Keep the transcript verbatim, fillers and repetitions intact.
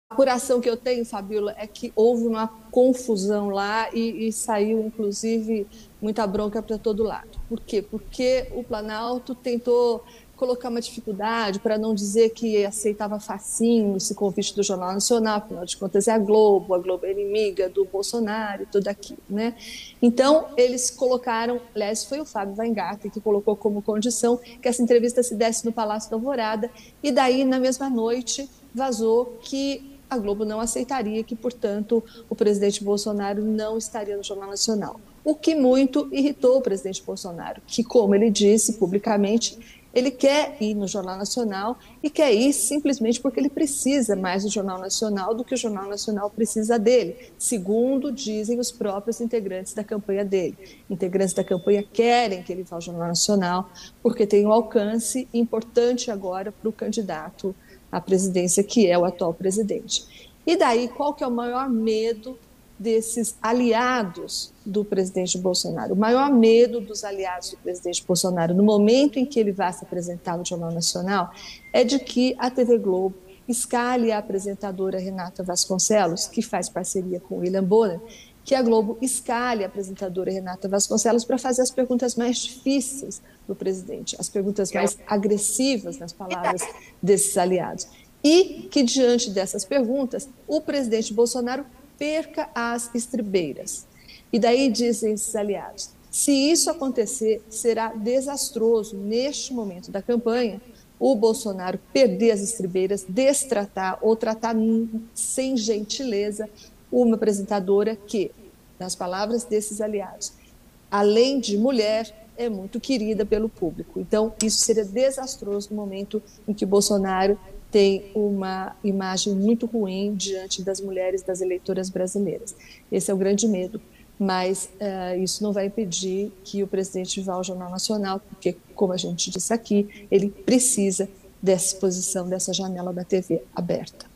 apuração que eu tenho, Fabíola, é que houve uma confusão lá e, e saiu, inclusive, muita bronca para todo lado. Por quê? Porque o Planalto tentou colocar uma dificuldade para não dizer que aceitava facinho esse convite do Jornal Nacional, afinal de contas é a Globo, a Globo é inimiga do Bolsonaro e tudo aquilo, né? Então, eles colocaram, aliás, foi o Fábio Weingarten que colocou como condição que essa entrevista se desse no Palácio da Alvorada, e daí, na mesma noite, vazou que a Globo não aceitaria, que, portanto, o presidente Bolsonaro não estaria no Jornal Nacional. O que muito irritou o presidente Bolsonaro, que, como ele disse publicamente, ele quer ir no Jornal Nacional e quer ir simplesmente porque ele precisa mais do Jornal Nacional do que o Jornal Nacional precisa dele, segundo dizem os próprios integrantes da campanha dele. Integrantes da campanha querem que ele vá ao Jornal Nacional porque tem um alcance importante agora para o candidato à presidência, que é o atual presidente. E daí, qual que é o maior medo desses aliados do presidente Bolsonaro? O maior medo dos aliados do presidente Bolsonaro, no momento em que ele vai se apresentar no Jornal Nacional, é de que a T V Globo escale a apresentadora Renata Vasconcelos, que faz parceria com o William Bonner, que a Globo escale a apresentadora Renata Vasconcelos para fazer as perguntas mais difíceis do presidente, as perguntas mais agressivas nas palavras desses aliados. E que, diante dessas perguntas, o presidente Bolsonaro perca as estribeiras. E daí dizem esses aliados, se isso acontecer, será desastroso neste momento da campanha o Bolsonaro perder as estribeiras, destratar ou tratar sem gentileza uma apresentadora que, nas palavras desses aliados, além de mulher, é muito querida pelo público. Então, isso seria desastroso no momento em que Bolsonaro tem uma imagem muito ruim diante das mulheres, das eleitoras brasileiras. Esse é o grande medo, mas uh, isso não vai impedir que o presidente vá ao Jornal Nacional, porque, como a gente disse aqui, ele precisa dessa exposição, dessa janela da T V aberta.